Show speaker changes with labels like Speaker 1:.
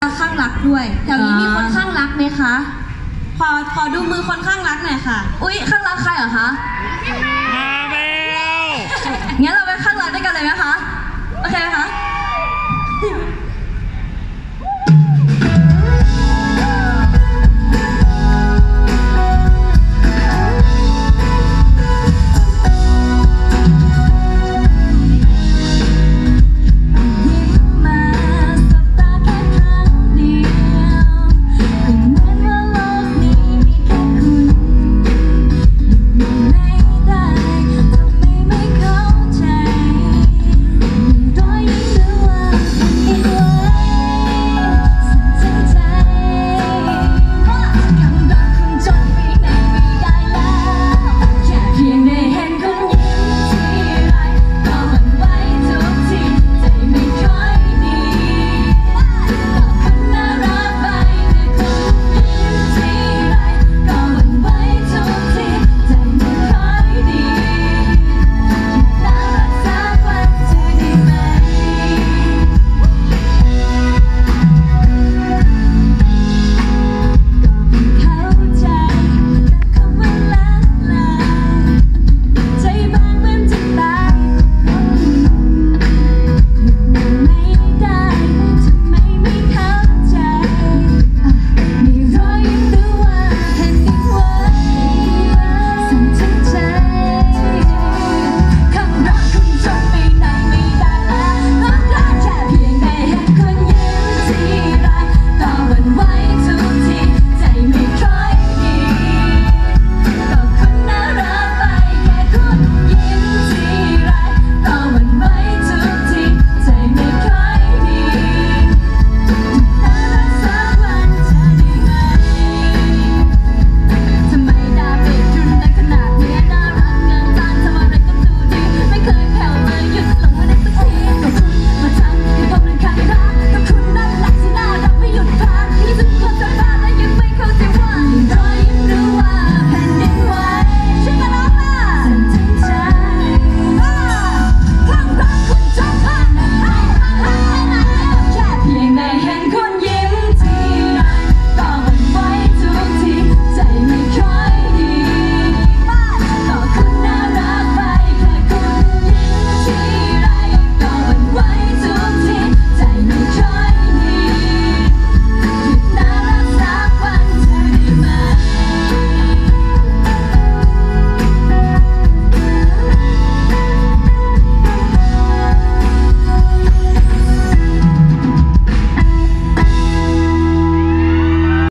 Speaker 1: ข้างรักด้วยแถวนี้มีคนข้างรักไหมคะขอดูมือคนข้างรักหน่อยค่ะอุ๊ยข้างรักใครเหรอคะ
Speaker 2: มาแล้ว
Speaker 1: งั้นเราไปข้างรักด้วยกันเลยไหมคะโอเคไหมคะ